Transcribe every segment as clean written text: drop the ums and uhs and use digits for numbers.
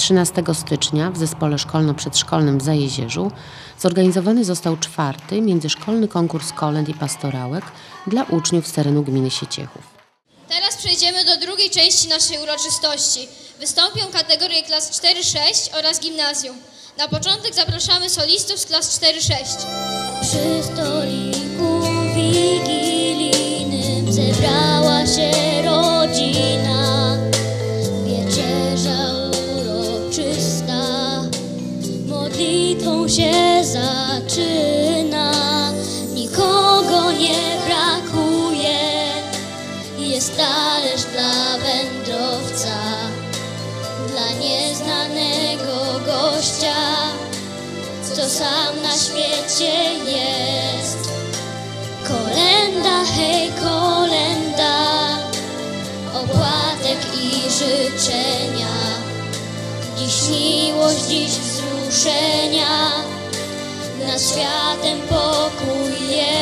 13 stycznia w Zespole Szkolno-Przedszkolnym w Zajezierzu zorganizowany został 4. międzyszkolny konkurs kolęd i pastorałek dla uczniów z terenu gminy Sieciechów. Teraz przejdziemy do drugiej części naszej uroczystości. Wystąpią kategorie klas 4-6 oraz gimnazjum. Na początek zapraszamy solistów z klas 4-6. Przy stoliku wigilijnym zebrała się rodzina. Wieczerza uroczysta modlitwą się zaczyna. Nikogo nie brakuje, jest talerz dla wędrowca, dla nieznanego gościa, co sam na świecie jest. Kolenda, hej kolenda, opłatek i życzenia. Dziś miłość, dziś wzruszenia, nad światem pokój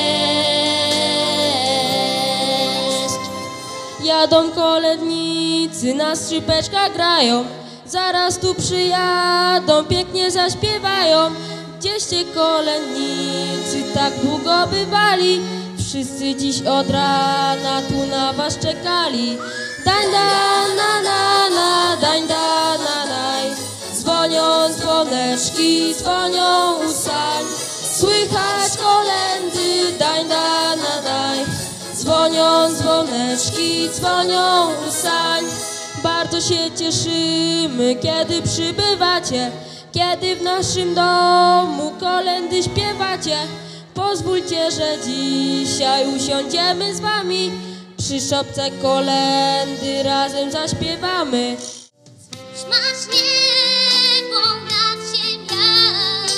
jest. Jadą kolędnicy, na skrzypeczkach grają, zaraz tu przyjadą, pięknie zaśpiewają. Gdzieście kolędnicy tak długo bywali, wszyscy dziś od rana tu na was czekali. Dań da na na na, dań da na naj. Dzwonią dzwoneczki, dzwonią u sań. Słychać kolędy, dań da na daj. Dzwonią dzwoneczki, dzwonią u sań. Bardzo się cieszymy, kiedy przybywacie, kiedy w naszym domu kolędy śpiewacie. Pozwólcie, że dzisiaj usiądziemy z wami, przy szopce kolędy razem zaśpiewamy. Masz niebo nad ziemią,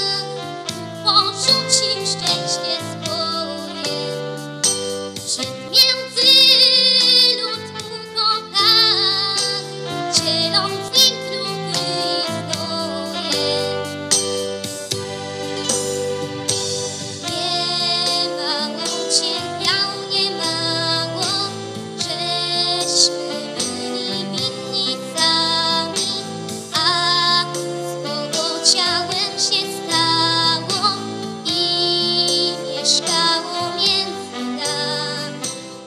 porzuci szczęście swoje. Szedł między lud ukochany, dzieląc z nim trupy i znoje. Niemało cierpiał, niemało, żeśmy byli winni sami, a słowo ciałem się stało i mieszkało między nami.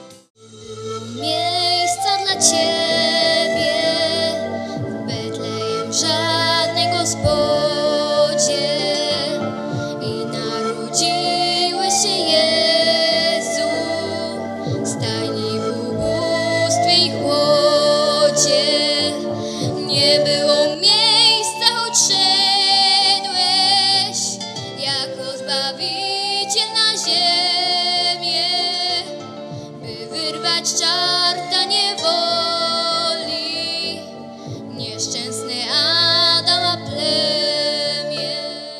Miejsca dla Ciebie w Betlejem żadnej Gospodzie i narodziłeś się Jezu, stajni w ubóstwie i chłodzie. Nie było miejsca, choć szedłeś jako Zbawiciel na ziemię, by wyrwać czarta niewoli, nieszczęsne Adama plemię.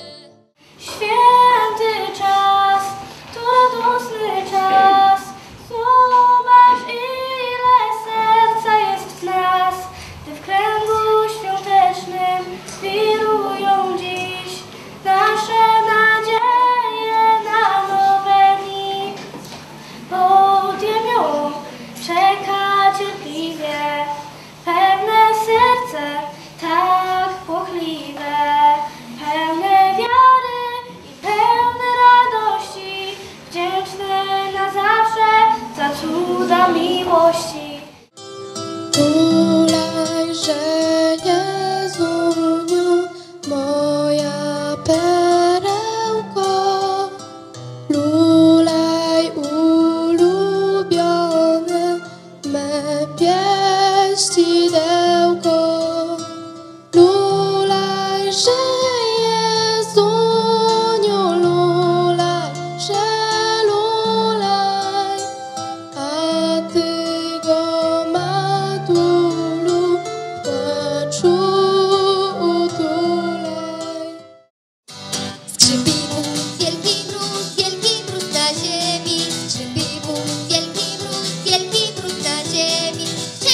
Święty czas, to radosny czas, zobacz ile serca jest w nas, gdy w kręgu świątecznym wirują dziś nasze nadzieje na nowe dni. Pod ziemią czeka cierpliwie pewne serce tak płochliwe, pełne wiary i pełne radości, wdzięczne na zawsze za cuda miłości. Tulejże Jezuniu, moja perełko, lulej ulubione, me pieścidełko. Lulejże Jezuniu, lulejże lulej, a Ty go matulu w płaczu utulej. Skrzypi Bóg, wielki brud na ziemi. Skrzypi Bóg, wielki brud na ziemi.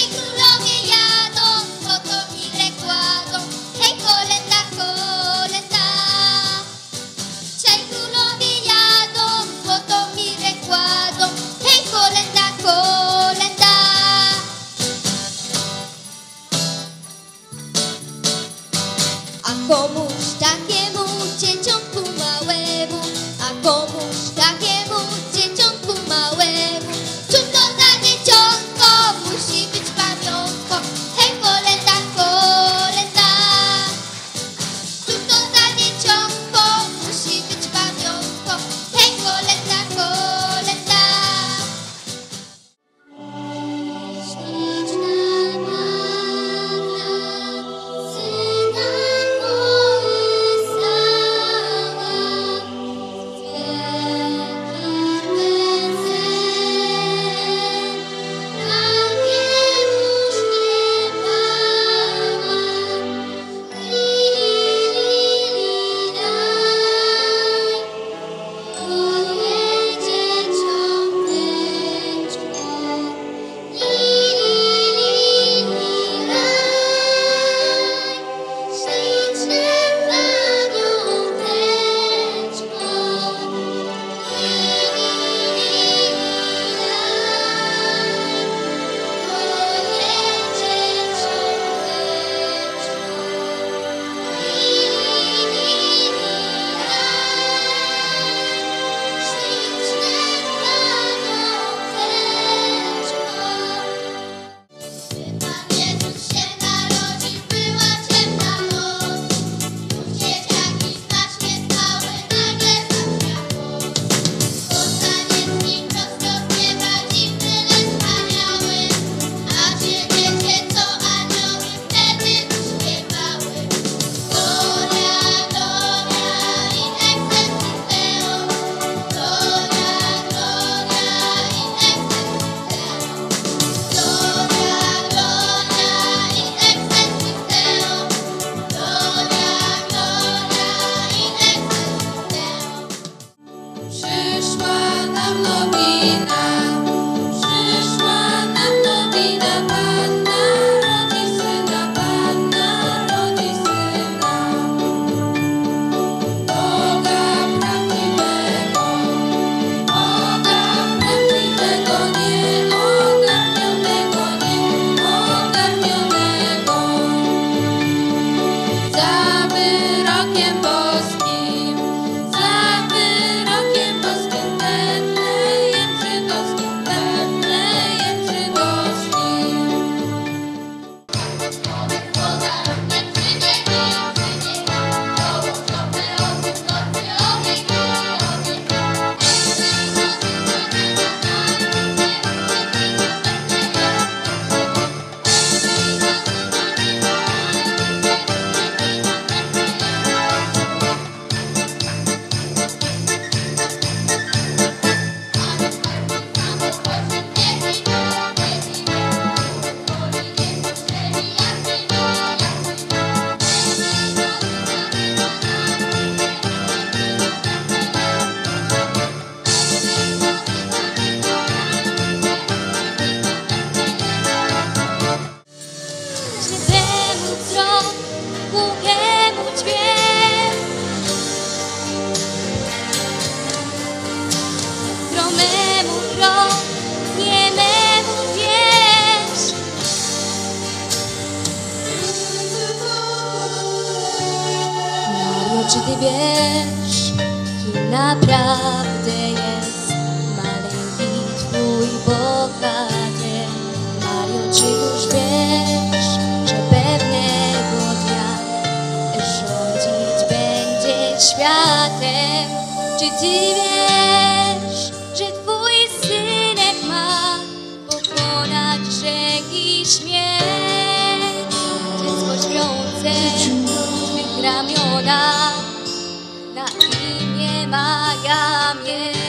czy ty wiesz, kim naprawdę jest maleńki twój bohater? Mario, czy już wiesz, że pewnego dnia rządzić będzie światem? Czy ty wiesz, że twój synek ma pokonać grzech i śmierć? Dziecko śpiące w twych ramionach na imię ma ja mieć.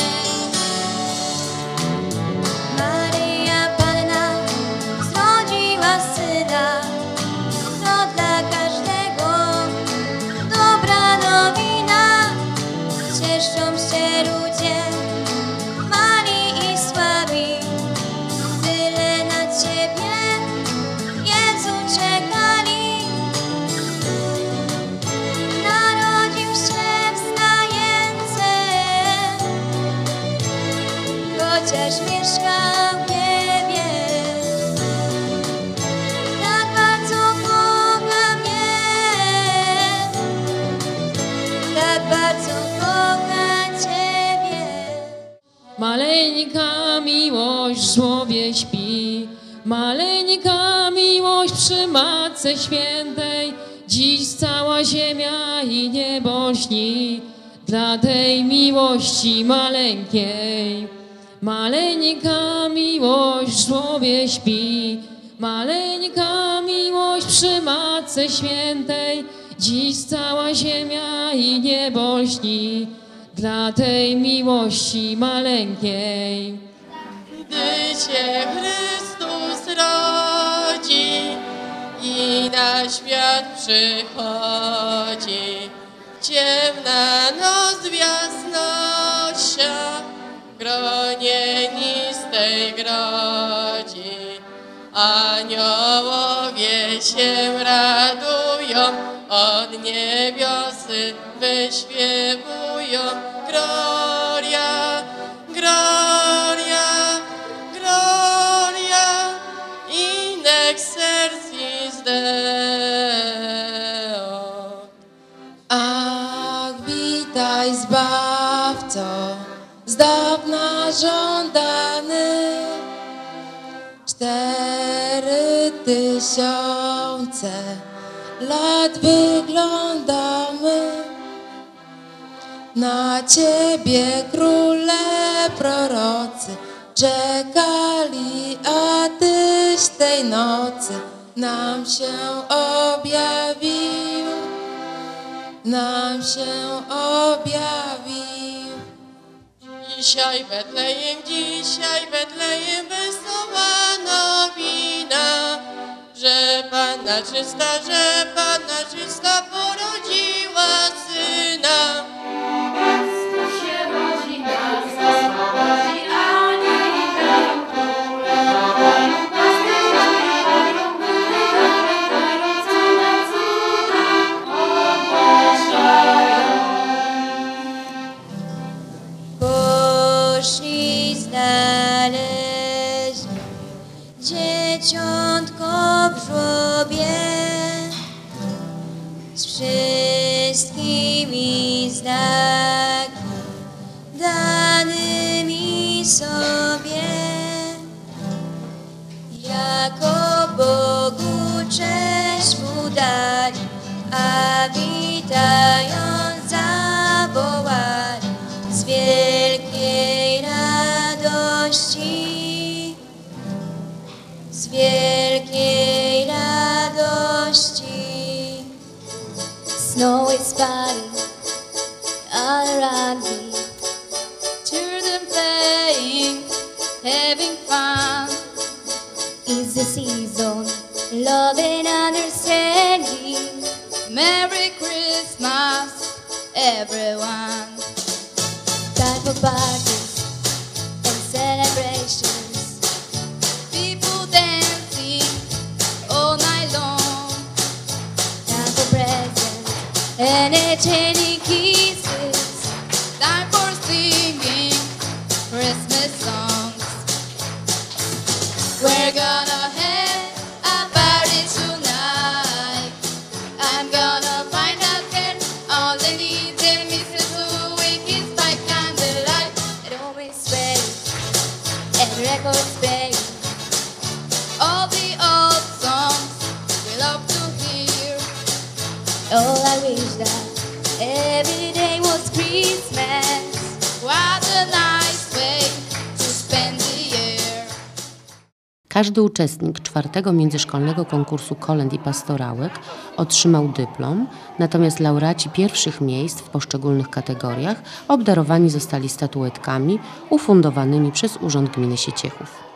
Maryja Panna zrodziła syna, to dla każdego dobra nowina. Cieszą się ludzie, mali i słabi, tyle na Ciebie, Jezu, czekali. Narodził się w stajence, chociaż mieszkał w niebie. Tak bardzo kocha mnie, tak bardzo kocha Ciebie. Maleńka miłość w żłobie śpi, maleńka miłość przy Matce Świętej. Dziś cała ziemia i niebo śni dla tej miłości maleńkiej. Maleńka miłość w żłobie śpi, maleńka miłość przy Matce Świętej. Dziś cała ziemia i niebo śni dla tej miłości maleńkiej. Gdy się Chrystus rodzi i na świat przychodzi, ciemna noc w jasnościach w gronie nistej grodzi. Aniołowie się radują, od niebiosy wyśpiewują. Gloria, gloria, gloria in excelsis Deo. Ach, witaj Zbawco, z dawna żądany. 4000 lat wyglądamy na Ciebie, króle prorocy czekali, a Tyś tej nocy nam się objawił, nam się objawił. Dzisiaj Betlejem wesoła nowina, że Panna czysta porodziła syna. Chrystus się rodzi, nas oswobodzi, anieli grają króle. Pasterze śpiewają, wyrywają, cuda ogłaszają. Poszli znaleźli dzieciątko w żłobie z wszystkimi znakami danymi sobie. Jako Bogu cześć mu dali, a witając zawołali z wielkiej radości, z wielkiej radości. Snow is falling all around me, children playing, having fun. It's the season, love and understanding. Merry Christmas, everyone. Time for parties and celebrations, people dancing all night long. Time for presents and exchanging kisses. Time for singing Christmas songs. We're gonna have a party tonight. I'm gonna find a girl on that every day was Christmas. What a nice way to spend the year. Każdy uczestnik 4. międzyszkolnego konkursu kolęd i pastorałek otrzymał dyplom, natomiast laureaci pierwszych miejsc w poszczególnych kategoriach obdarowani zostali statuetkami ufundowanymi przez Urząd Gminy Sieciechów.